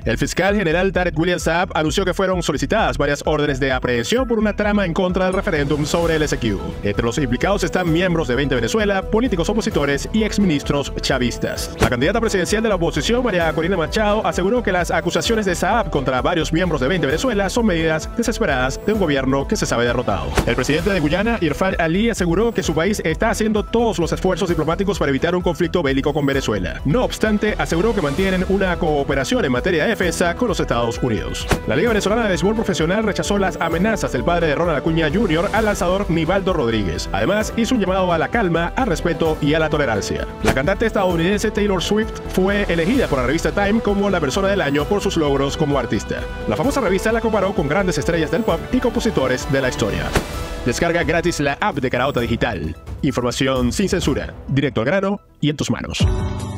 El fiscal general Tarek William Saab anunció que fueron solicitadas varias órdenes de aprehensión por una trama en contra del referéndum sobre el SQ. Entre los implicados están miembros de 20 Venezuela, políticos opositores y exministros chavistas. La candidata presidencial de la oposición, María Corina Machado, aseguró que las acusaciones de Saab contra varios miembros de 20 Venezuela son medidas desesperadas de un gobierno que se sabe derrotado. El presidente de Guyana, Irfan Ali, aseguró que su país está haciendo todos los esfuerzos diplomáticos para evitar un conflicto bélico con Venezuela. No obstante, aseguró que mantienen una cooperación en materia de defensa con los Estados Unidos. La Liga Venezolana de Béisbol Profesional rechazó las amenazas del padre de Ronald Acuña Jr. al lanzador Nivaldo Rodríguez. Además, hizo un llamado a la calma, al respeto y a la tolerancia. La cantante estadounidense Taylor Swift fue elegida por la revista Time como la persona del año por sus logros como artista. La famosa revista la comparó con grandes estrellas del pop y compositores de la historia. Descarga gratis la app de Caraota Digital. Información sin censura, directo al grano y en tus manos.